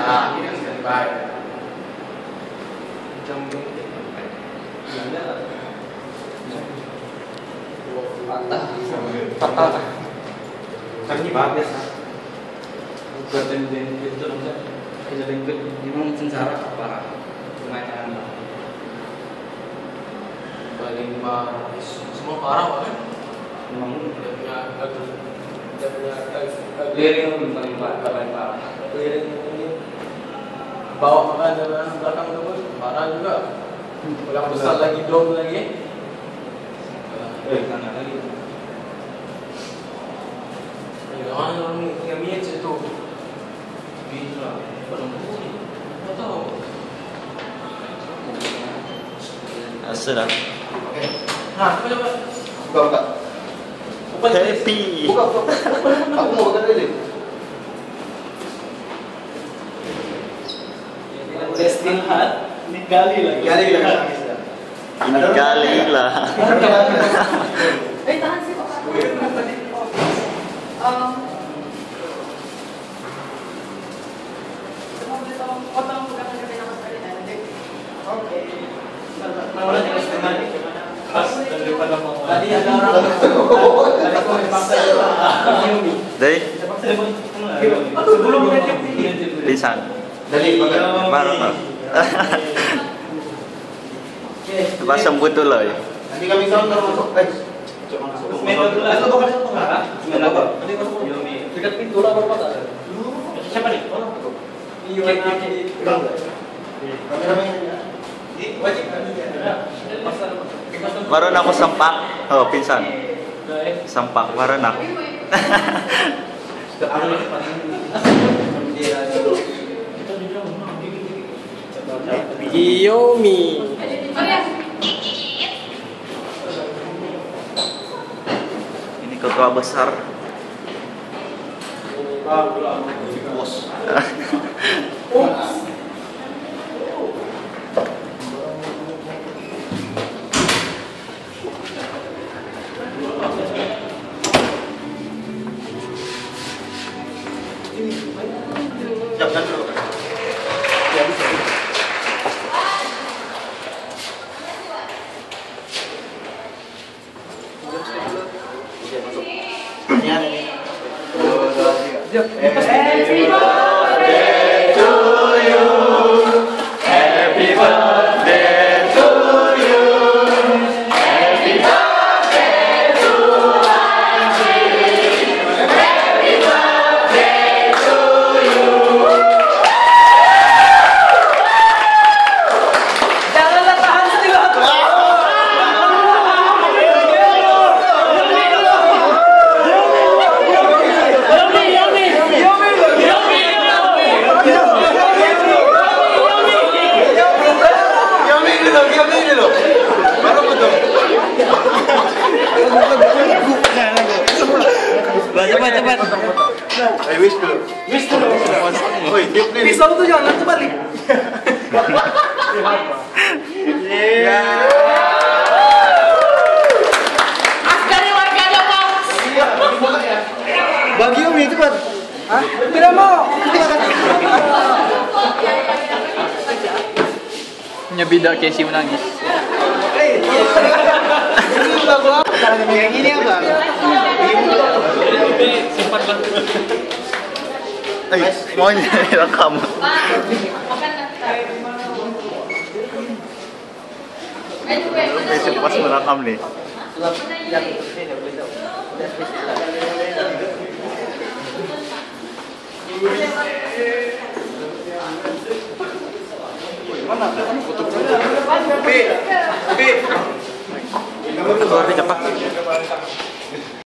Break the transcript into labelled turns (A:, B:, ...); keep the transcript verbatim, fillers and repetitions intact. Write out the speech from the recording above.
A: Nah, ini kan standby.
B: Jam patah, patah. Kami bagus ah. Buat dan dan itu namanya. Kita dengar memang sengsara parah. Lumayan.
A: Paling parah, semua parah kan?
B: Memang
A: Dia punya agus, dia punya agus.
B: liring belum paling parah, paling parah.
A: Liring ini bawa makan dengan belakang terus parah juga. Yang besar lagi dom lagi.
B: Eh, kanan lagi.
A: Jangan orang yang minyak itu. Bila, belum tahu. Tak tahu.
C: Asal dah.
A: Oke. Nah, coba coba.
D: Buka buka.
C: Happy.
D: Buka buka. Aku mau makan aja.
B: Destin hat, ini gali lagi.
D: Gali lagi.
C: Ini kali lah.
E: Eh, tahan sih, Pak. Um, mau boleh tolong potong bukan kerja nama sekali nanti. Oke.
B: Mau nanya setengah nih gimana? Pas daripada mau.
A: Tadi ada orang. Tadi aku dipaksa juga.
C: Dari
B: Terpaksa dia mau.
A: Aduh, belum ngecek
C: lisan.
D: Dari
C: Baru. Pasang betul lah.
D: Nanti kami counter masuk. Eh, coba masuk.
B: Metode lah. Itu bukan satu pengarah. Gimana Pak? Tadi masuk Yomi. Dekat pintu lah Bapak tak ada. Siapa nih? Oh.
A: Iwan
D: Kami
A: wajib kan?
C: Baru aku sempak. Oh, pingsan. Sempak baru nak.
A: Yomi.
C: Ini ketua besar.
D: bos. Siapkan dulu. Ya bisa. Ya, ini. Dua, dua, tiga.
E: Happy
C: birthday to you. Happy birthday to you. Happy birthday to Anji. Happy birthday to you.
E: Janganlah tahan still.
C: Cepat cepat.
D: Eh, wish dulu.
B: Wish dulu.
D: Woi, tiup nih.
A: Pisau tuh jangan langsung balik.
E: Askari warga Depok.
D: Bagi Umi cepat.
A: Tidak mau.
F: Punya bidak Casey menangis.
D: Ini lagu apa? Yang ini apa?
B: Simpan lah.
C: Eh, mau ini rekam. Besok pas merekam nih.
D: Mana? Foto foto. B. B.
C: Keluar cepat.